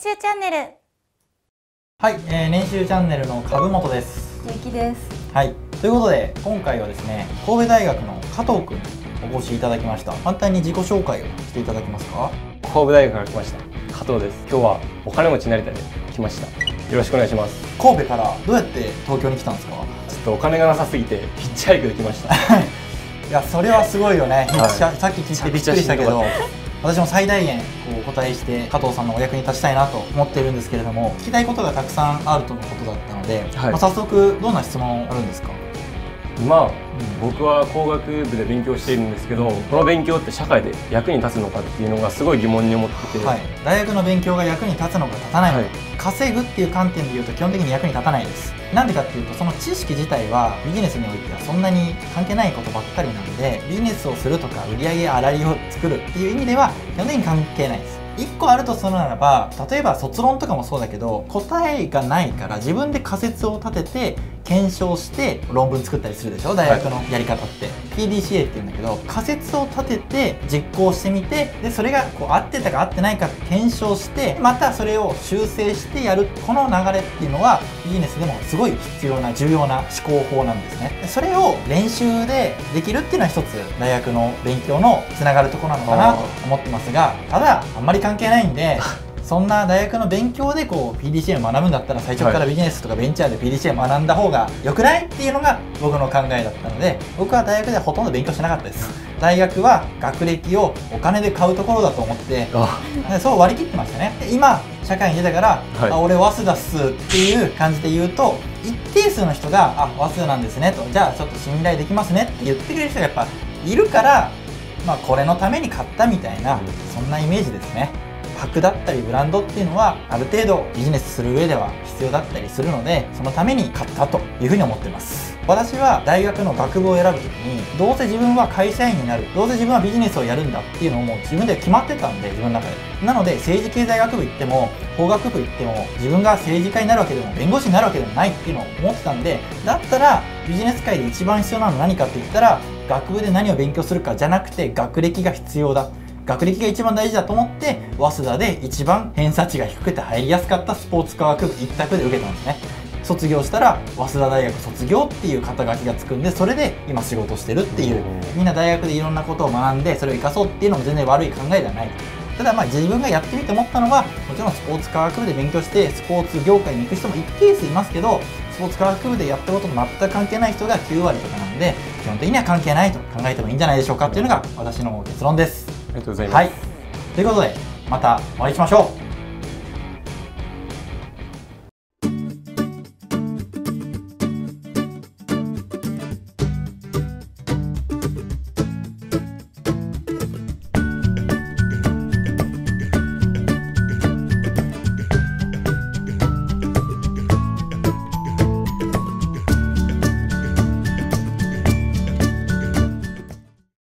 習チャンネル。 はい、練習チャンネルの株本です。 ゆきです。 はい、ということで今回はですね、神戸大学の加藤くんにお越しいただきました。簡単に自己紹介をしていただけますか？ 神戸大学から来ました加藤です。今日はお金持ちになりたいで来ました。よろしくお願いします。 神戸からどうやって東京に来たんですか？ ちょっとお金がなさすぎてヒッチハイクで来ましたいや、それはすごいよね。 はい、 さっき聞いてびっくりしたけど、私も最大限お答えして加藤さんのお役に立ちたいなと思っているんですけれども、聞きたいことがたくさんあるとのことだったので、 はい、 早速どんな質問あるんですか？ 僕は工学部で勉強しているんですけど、この勉強って社会で役に立つのかっていうのがすごい疑問に思ってて、 はい、大学の勉強が役に立つのか立たないのか、稼ぐっていう観点でいうと基本的に役に立たないです。なんでかっていうと、その知識自体はビジネスにおいてはそんなに関係ないことばっかりなので、ビジネスをするとか売上粗利を作るっていう意味では基本的に関係ないです。1個あるとするならば、例えば卒論とかもそうだけど、答えがないから自分で仮説を立てて検証して論文作ったりするでしょ、大学のやり方って、PDCA っていうんだけど、仮説を立てて実行してみて、でそれがこう合ってたか合ってないか検証して、またそれを修正してやる、この流れっていうのはビジネスでもすごい必要な重要な思考法なんですね。それを練習でできるっていうのは一つ大学の勉強のつながるところなのかなと思ってますが、ただあんまり関係ないんでそんな大学の勉強でこう PDCA を学ぶんだったら、最初からビジネスとかベンチャーで PDCA を学んだ方が良くないっていうのが僕の考えだったので、僕は大学ではほとんど勉強しなかったです。大学は学歴をお金で買うところだと思ってそう割り切ってましたね。で今社会に出たから、俺早稲田っすっていう感じで言うと、一定数の人が早稲田なんですねと、じゃあちょっと信頼できますねって言ってくれる人がやっぱいるから、これのために買ったみたいな、そんなイメージですね。箔だったりブランドっていうのはある程度ビジネスする上では必要だったりするので、そのために買ったというふうに思っています。私は大学の学部を選ぶときに、どうせ自分は会社員になる、どうせ自分はビジネスをやるんだっていうのをもう自分で決まってたんで、自分の中で。なので政治経済学部行っても法学部行っても自分が政治家になるわけでも弁護士になるわけでもないっていうのを思ってたんで、だったらビジネス界で一番必要なのは何かって言ったら、学部で何を勉強するかじゃなくて学歴が必要だ、学歴が一番大事だと思って、早稲田で一番偏差値が低くて入りやすかったスポーツ科学部一択で受けたんですね。卒業したら早稲田大学卒業っていう肩書きがつくんで、それで今仕事してるっていう、みんな大学でいろんなことを学んでそれを生かそうっていうのも全然悪い考えではない。ただ自分がやってみて思ったのは、もちろんスポーツ科学部で勉強してスポーツ業界に行く人も一定数いますけど、スポーツ科学部でやったことと全く関係ない人が9割とかなんで、基本的には関係ないと考えてもいいんじゃないでしょうかっていうのが私の結論です。 ありがとうございます。 はい、ということでまたお会いしましょう。